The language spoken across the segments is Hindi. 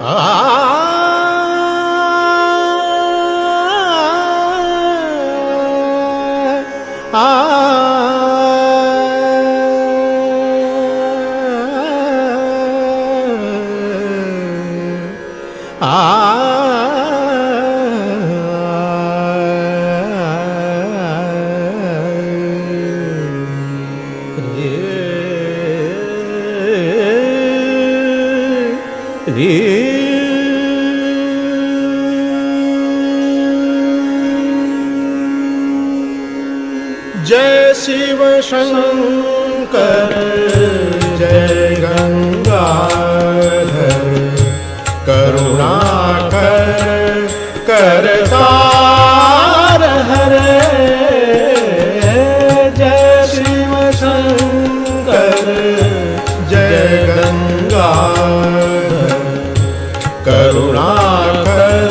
जय शिव शंकर जय गंगाधर करुणाकर करतार हरे। जय शिव शंकर जय गंगाधर करुणाकर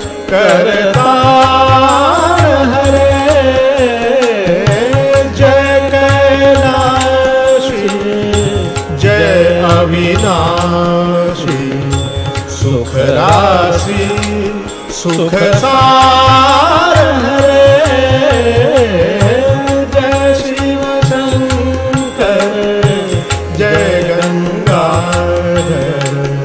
करतार हरे। अविनाशी सुख राशि सुख सार हरे। जय शिव शंकर जय गंगाधर।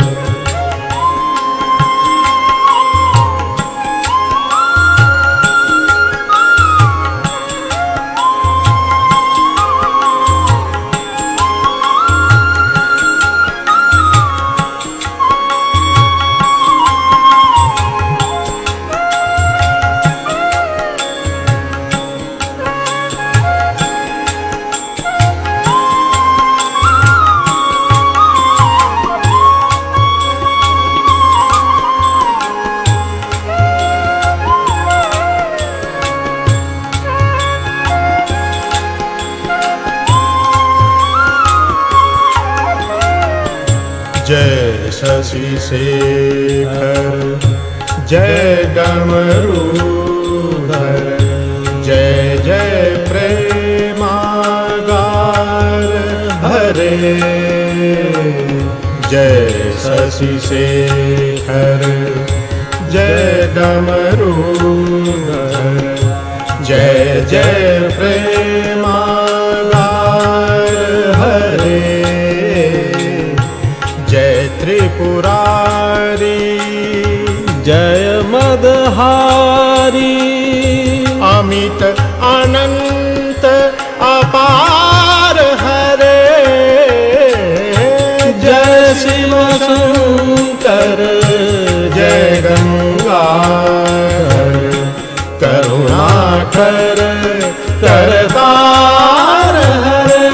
जय शशि शेखर जय डमरूधर जय जय प्रेमागार हरे। जय शशि शेखर जय डमरूधर जय जय प्रेमागार हरे। जय त्रिपुरारी जय मदहारी अमित अनंत अपार हरे। जय शिव शंकर जय गंगाधर करुणाकर करतार हरे।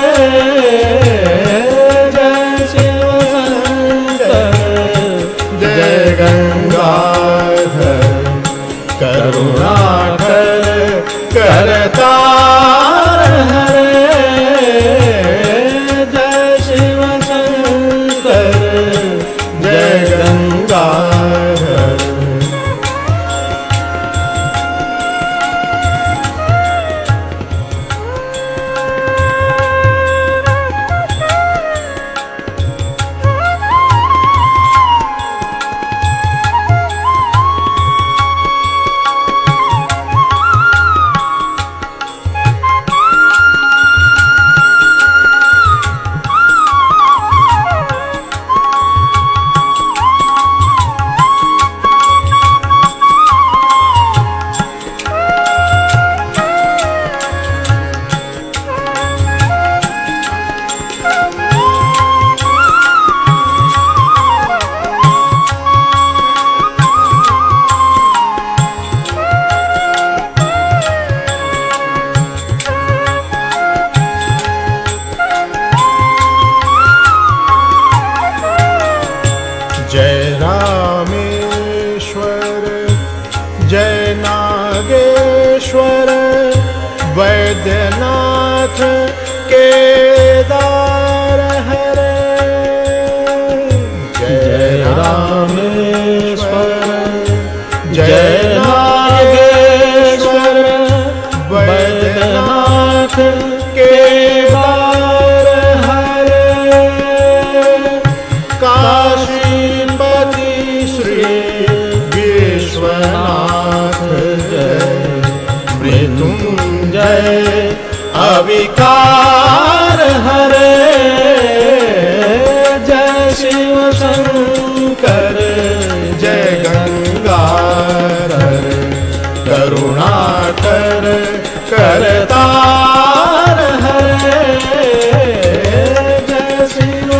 गंगाधर करुणाकर करतार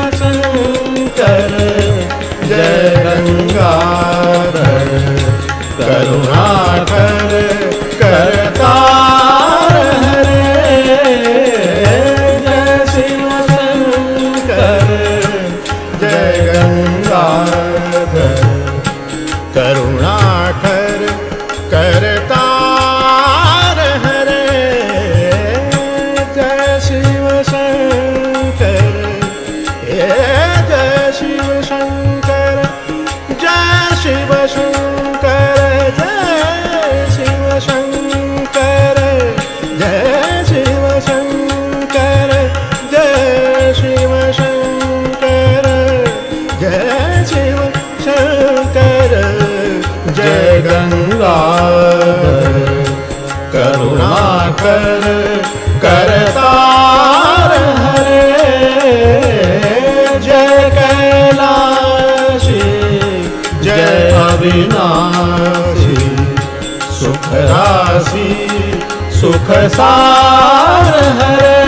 शंकर जय गंगाधर करुणाकर करतार हरे जय शिव शंकर जय गंगाधर करुणाकर करतार हरे जय शिव शंकर जय शिव शंकर जय शिव शंकर जय शिव शंकर जय शिव शंकर जय शिव शंकर जय शिव शंकर जय गंगाधर करुणाकर करतार हरे जय कैलाशी जय अविनाशी सुख राशि सुख सार हरे